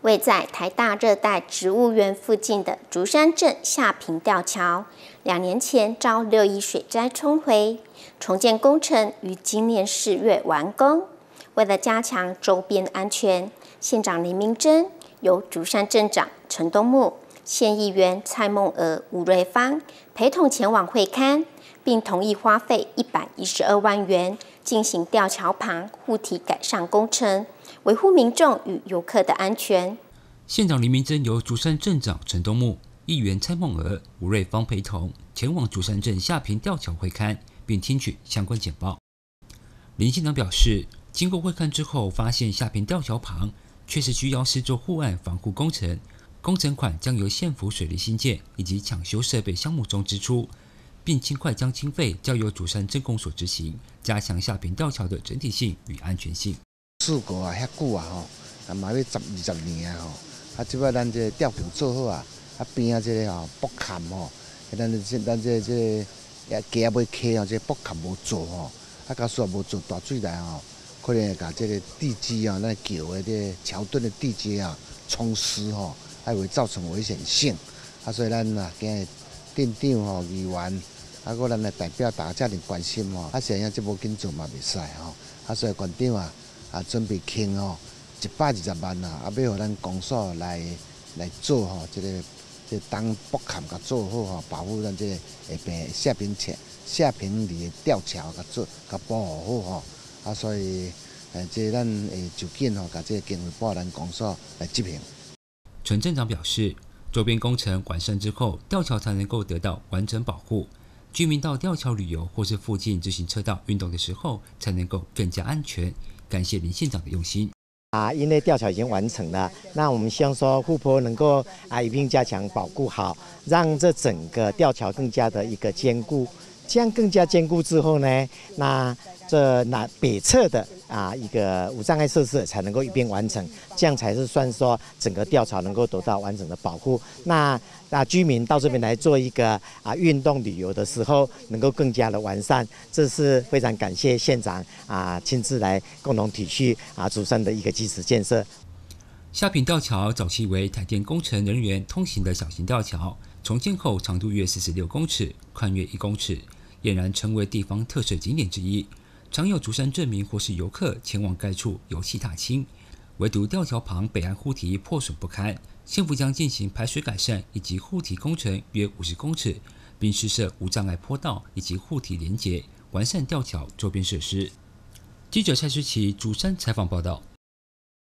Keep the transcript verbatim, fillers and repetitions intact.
位在台大热带植物园附近的竹山镇下坪吊桥，两年前遭六一水灾冲毁，重建工程于今年四月完工。为了加强周边安全，县长林明珍由竹山镇长陈东木、县议员蔡梦娥、吴瑞芳陪同前往会勘，并同意花费一百一十二万元进行吊桥旁护体改善工程，维护民众与游客的安全。 县长林明珍由竹山镇长陈东木、议员蔡梦娥、吴瑞芳陪同前往竹山镇下坪吊桥会勘，并听取相关简报。林县长表示，经过会勘之后，发现下坪吊桥旁确实需要施作护岸防护工程，工程款将由县府水利兴建以及抢修设备项目中支出，并尽快将经费交由竹山镇公所执行，加强下坪吊桥的整体性与安全性。 事故啊，遐久啊吼，啊嘛要十二十年啊吼，啊即摆咱这吊桥做好啊，啊边啊这个吼补坎吼，咱这咱这这也加要溪啊，这补坎无做吼，啊假使无做大水来吼，可能会把这个地基啊，咱桥的这桥墩的地基啊冲湿吼，还会造成危险性。啊，所以咱啊今日镇长吼、议员，啊，搁咱的代表大家遮尔关心吼，啊，现在这无紧做嘛袂使吼，啊，所以县长啊啊准备倾吼一百二十万啊，啊，要互咱公所来来做吼，这个这当补坎甲做好吼，保护咱这个下边下坪桥下坪里的吊桥甲做甲保护好吼。啊，所以，呃，这咱会就近吼，把这个经费拨咱公所来执行。 陈镇长表示，周边工程完善之后，吊桥才能够得到完整保护，居民到吊桥旅游或是附近自行车道运动的时候，才能够更加安全。感谢林县长的用心。 啊，因为吊桥已经完成了，那我们希望说护坡能够啊一并加强保护好，让这整个吊桥更加的一个坚固。这样更加坚固之后呢，那这南北侧的啊一个无障碍设施才能够一并完成，这样才是算说整个吊桥能够得到完整的保护。那那居民到这边来做一个啊运动旅游的时候，能够更加的完善，这是非常感谢县长啊亲自来共同体恤啊竹山的一个基础建设。 下坪吊桥早期为台电工程人员通行的小型吊桥，重建后长度约四十六公尺，宽约一公尺，俨然成为地方特色景点之一。常有竹山镇民或是游客前往该处游憩踏青，唯独吊桥旁北岸护堤破损不堪，县府将进行排水改善以及护堤工程约五十公尺，并施设无障碍坡道以及护堤连结，完善吊桥周边设施。记者蔡诗琪竹山采访报道。